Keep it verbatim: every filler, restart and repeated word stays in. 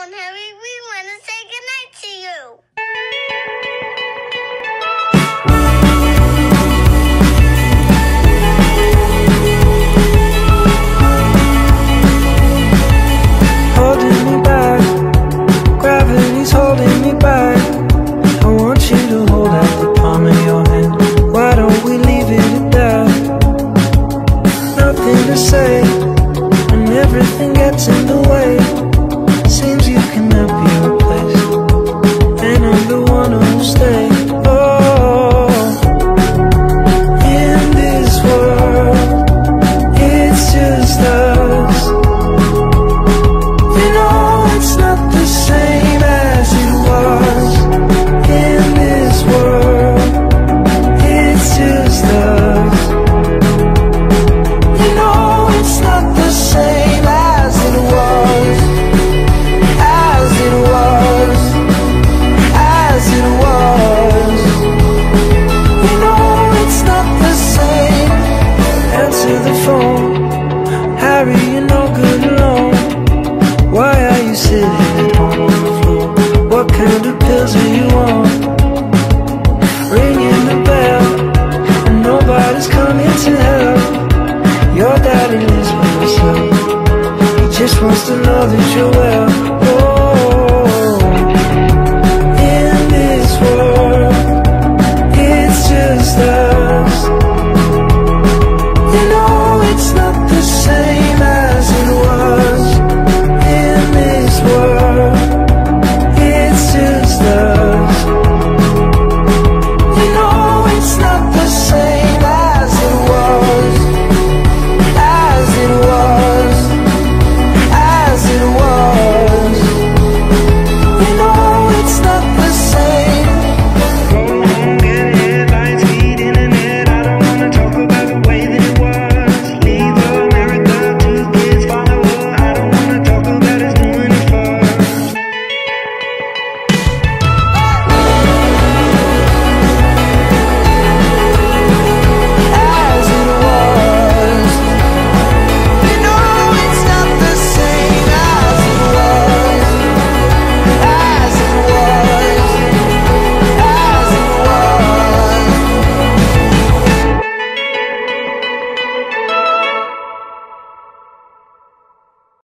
on, Harry. We want to say goodnight to you. Holding me back, gravity's holding me back. I want you to hold out the palm of your hand. Why don't we leave it at that? Nothing to say when everything gets in the way. Seems you cannot be replaced, and I'm the one who'll stay. Oh, in this world, it's just us. You know it's not the same as it was. In this world, it's just us. You know it's not the same as it was. As it was. As it was. You know it's not the same. Answer the phone. Harry, you're no good alone. Why are you sitting at home on the floor? What kind of pills are you on? Ringing the bell, and nobody's coming to help. Your daddy lives by himself. He just wants to know that you're well.